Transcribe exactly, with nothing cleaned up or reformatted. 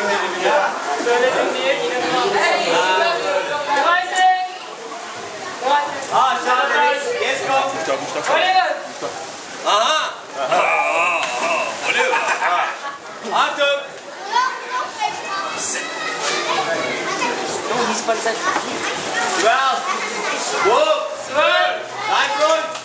Söyledim diye inanılmaz. Ah, Charles, yes, go. Oliver. Aha. Aha. Oliver. Atem. No, he's for the twelve. Whoop. Sir. Nine points.